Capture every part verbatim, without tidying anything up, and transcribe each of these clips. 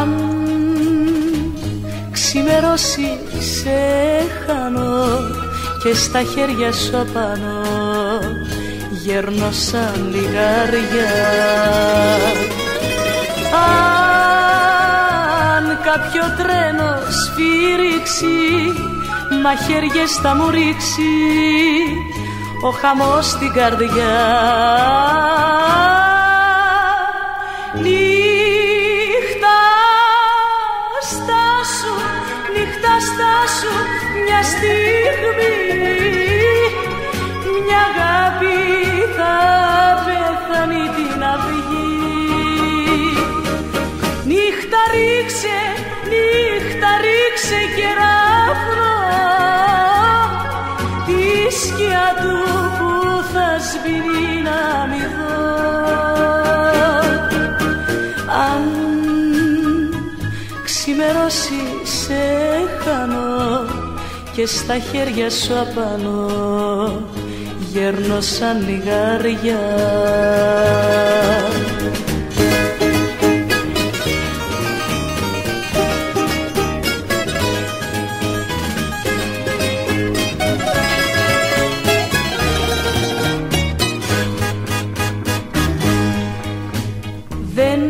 Αν ξημερώσει σε χάνω και στα χέρια σου απάνω γέρνω σαν λιγάρια. Αν κάποιο τρένο σφύριξει, μαχαίριες θα μου ρίξει ο χαμός στην καρδιά. Νύχτα στάσου, νύχτα στάσου μια στιγμή, μια αγάπη θα πεθάνει την αυγή. Νύχτα ρίξε, νύχτα ρίξε κεράφνο τη σκιά του που θα σβήνει να μη δω. Αν ξημερώσει σε χάνω και στα χέρια σου απάνω γέρνω σαν λιγάρια. Δεν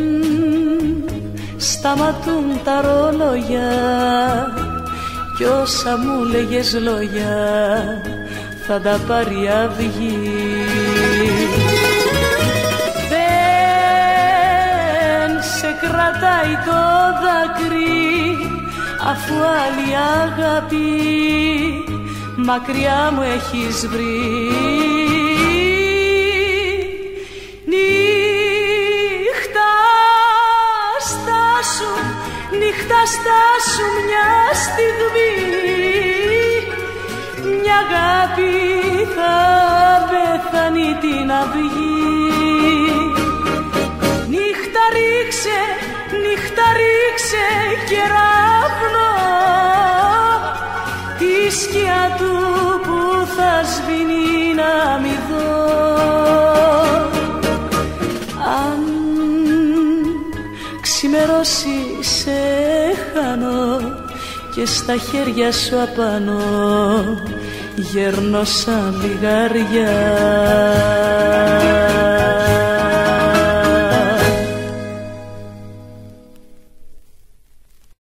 σταματούν τα ρόλογια κι όσα μου λέγες λόγια θα τα πάρει αυγή. Δεν σε κρατάει το δάκρυ αφού άλλη αγάπη μακριά μου έχεις βρει. Νύχτα στάσου μια στιγμή, μια αγάπη θα πεθάνει την αυγή. Νύχτα ρίξε, νύχτα ρίξε κεράφνο τη σκιά του που θα σβήνει να μη δω. Αν ξημερώσει σε χάνω και στα χέρια σου απάνω γέρνω σαν λιγάρια.